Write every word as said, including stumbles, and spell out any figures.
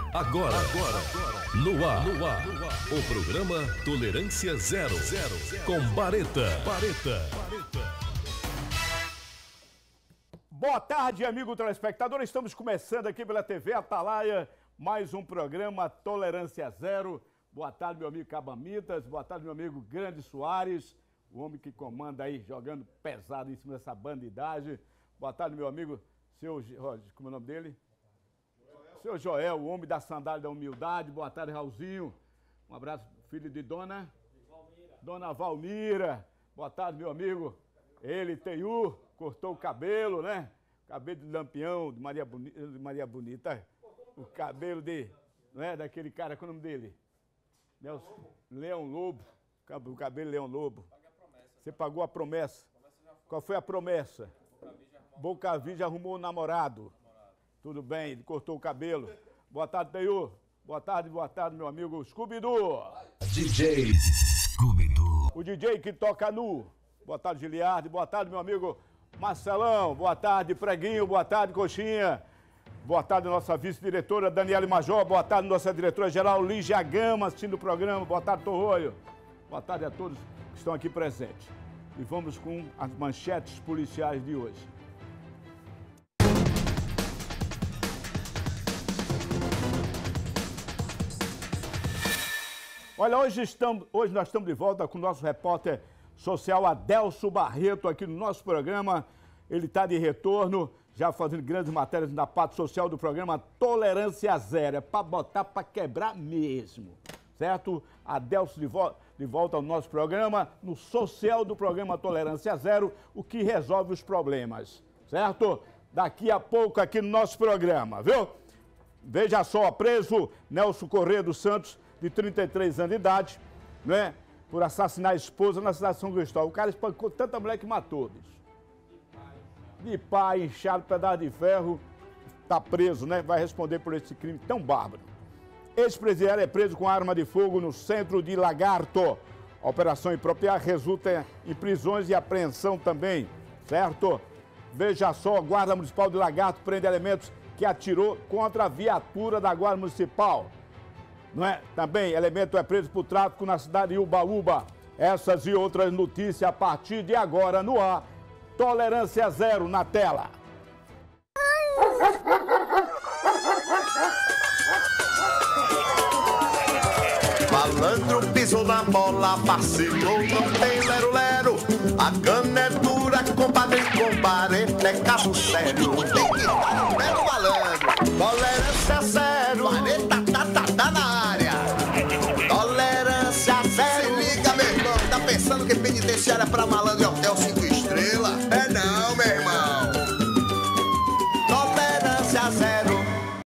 Agora, agora, no ar, no ar, o programa Tolerância Zero, com Bareta. Bareta. Boa tarde, amigo telespectador. Estamos começando aqui pela T V Atalaia, mais um programa Tolerância Zero. Boa tarde, meu amigo Cabamitas. Boa tarde, meu amigo Grande Soares, o homem que comanda aí, jogando pesado em cima dessa bandidagem. Boa tarde, meu amigo, seu, como é o nome dele? Seu Joel, o homem da sandália da humildade. Boa tarde, Raulzinho. Um abraço, filho de Dona Valmira. Dona Valmira. Boa tarde, meu amigo. Ele, Teiu, cortou o cabelo, né? Cabelo de Lampião, de Maria Bonita. De Maria Bonita. O cabelo de, não é? Daquele cara, qual é o nome dele? Nelson, Leão Lobo. O cabelo Leão Lobo. Você pagou a promessa. Qual foi a promessa? Boca Viva arrumou um namorado. Tudo bem, ele cortou o cabelo. Boa tarde, Teiu. Boa tarde, boa tarde, meu amigo Scooby-Doo. D J Scooby-Doo. O D J que toca nu. Boa tarde, Giliardi. Boa tarde, meu amigo Marcelão. Boa tarde, Preguinho. Boa tarde, Coxinha. Boa tarde, nossa vice-diretora Daniele Major. Boa tarde, nossa diretora-geral Lígia Gama, assistindo o programa. Boa tarde, Torroio. Boa tarde a todos que estão aqui presentes. E vamos com as manchetes policiais de hoje. Olha, hoje, estamos, hoje nós estamos de volta com o nosso repórter social Adelso Barreto aqui no nosso programa. Ele está de retorno, já fazendo grandes matérias na parte social do programa Tolerância Zero. É para botar para quebrar mesmo, certo? Adelso de, vo de volta ao nosso programa, no social do programa Tolerância Zero, o que resolve os problemas, certo? Daqui a pouco aqui no nosso programa, viu? Veja só, preso Nelson Corrêa dos Santos, de trinta e três anos de idade, né? Por assassinar a esposa na cidade de São Cristóvão. O cara espancou tanta mulher que matou, bicho. De pai, inchado, pedaço de ferro, tá preso, né? Vai responder por esse crime tão bárbaro. Ex-presidiário é preso com arma de fogo no centro de Lagarto. A operação impropriar resulta em prisões e apreensão também, certo? Veja só, a Guarda Municipal de Lagarto prende elementos que atirou contra a viatura da Guarda Municipal. Não é? Também, elemento é preso por tráfico na cidade de Ubaúba. Essas e outras notícias a partir de agora no ar. Tolerância Zero na tela. Malandro pisou na bola, vacilou, não tem lero-lero. A cana é dura, compadre, compadre, é caso sério. Tem que dar, é malandro. Tolerância zero, vareta tá, tá, tá na área. Tolerância zero. Se liga, meu irmão, tá pensando que penitenciária pra malandro é o seguinte?